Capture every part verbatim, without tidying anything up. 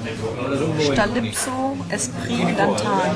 Stalypso, Esprit, Lantan.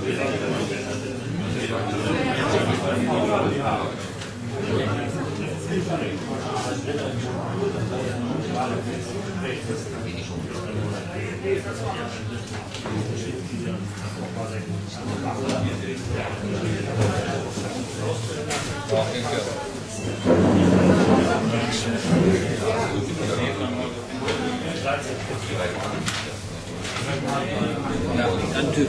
Ja, ein Typ.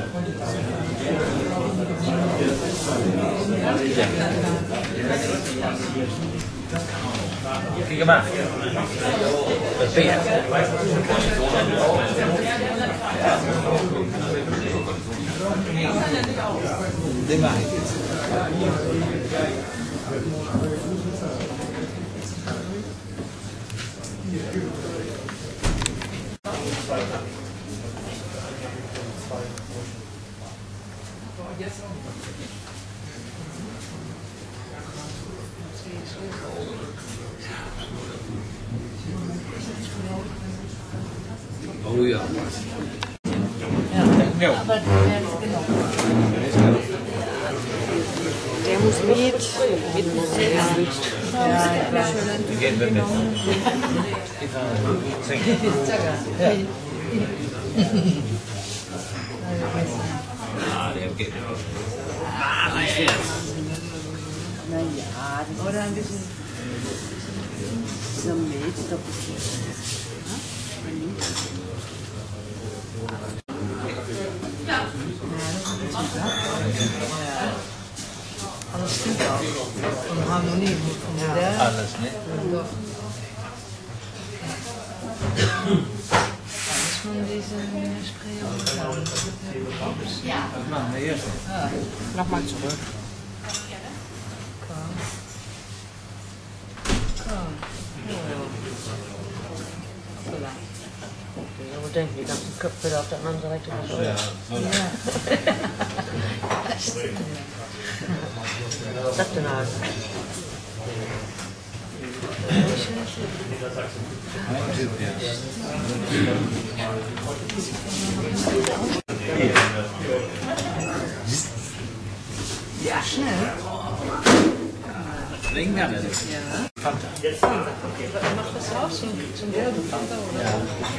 Kijk maar. Dat ben je. Dit maak ik. Oh ja. Ja. Aber der muss mit, mit Musik. Ja, ja. Gehen wir mit. Ah, der geht. Ah, jetzt. Naja, oder ein bisschen dieser Milch, doch Aber das stimmt auch. Von Harmonie, von Modell. Alles, ne? Muss man diesen Spray auch machen. Das machen wir jetzt. Nochmal zurück. So denken die ganzen Köpfe da auf der anderen Seite. Ja, so lang. Was sagt denn halt? Ein Typ, ja. Ja, schnell. Trinken kann er nicht. Fanta. Mach das raus zum, zum gelben Fanta, oder? Ja.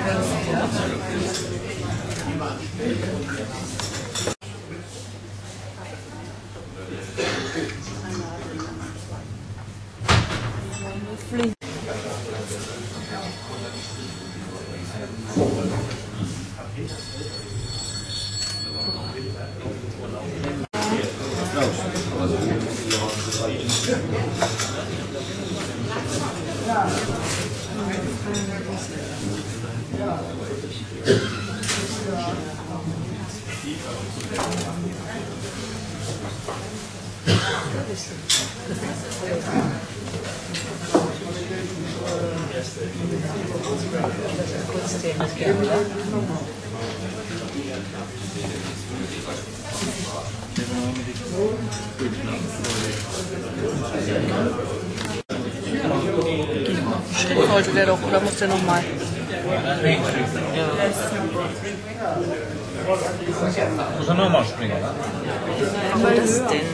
Schritt sollte der doch, oder muss der nochmal? Muss er nochmal springen, ne? Was ist das denn?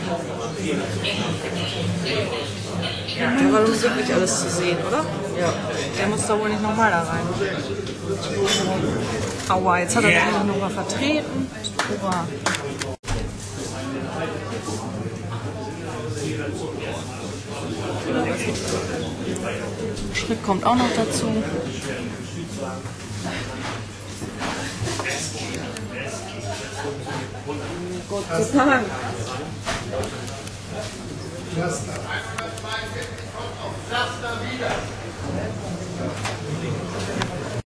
Der war uns wirklich alles zu sehen, oder? Ja. Der muss da wohl nicht nochmal da rein. Aua, jetzt hat er sich noch mal vertreten. Hurra. Schritt kommt auch noch dazu. Gott sei Dank.